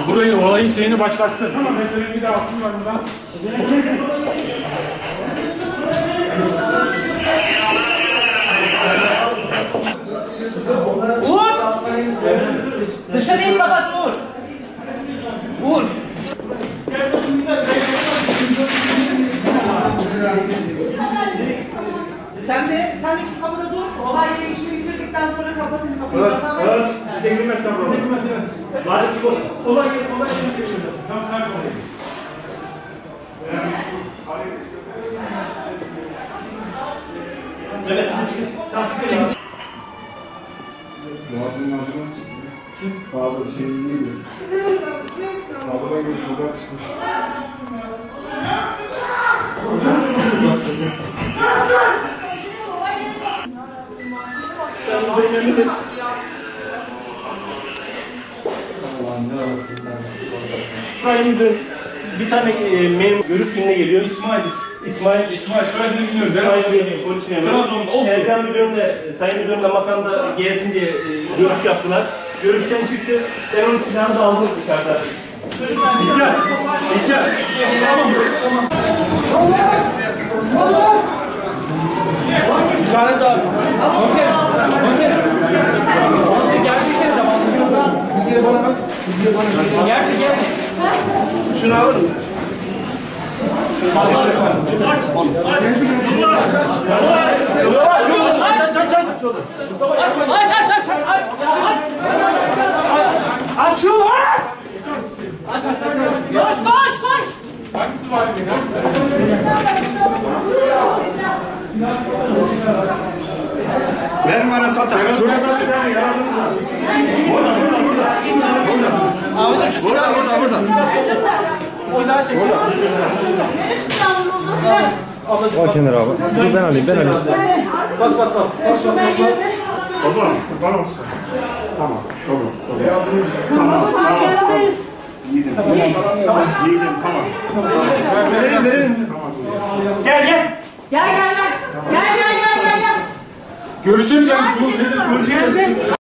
Burayı olayın şeyini başlatsın. Tamam, meseleyi bir de atsınlar buradan. Uğur! Dışarıyı kapat Uğur! Uğur! Sen de şu kapıda dur. Olay yeri işini bitirdikten sonra kapatın kapıyı. Evet. Bize girmezsen burada. Hadi çıkalım. Olay yeri geçiyor. Tamam, sen konuş. Evet, siz çıkın. Tamam, çıkın. Muhabbinin ağzından çıktı. Bağlı şey değil. Bağlıdan gibi çoban çıkmış. Sen beğenmedin. Sayın bir tane memur görüş gününe geliyor. İsmail soyadını bilmiyoruz. Polis memuru. Trabzon'da olsun. Erkan müdürüm de Sayın müdürüm de makamda gelsin diye görüş yaptılar. Görüşten çıktı. Ben onun silahını da aldım dışarıda. İlker. Tamam. Bir tane daha. Komiserim. Geldiyseniz de bilgileri bana ver. Gel. Şunu alır mısın? Koş! Hangisi var? Ver bana çanta. Şurada bir tane yaradınız var. Burada. Al kenara abi. Dur ben alayım. Bak. Tamam. Yiğidim, tamam. Verelim. Gel. Gel. Görüşelim.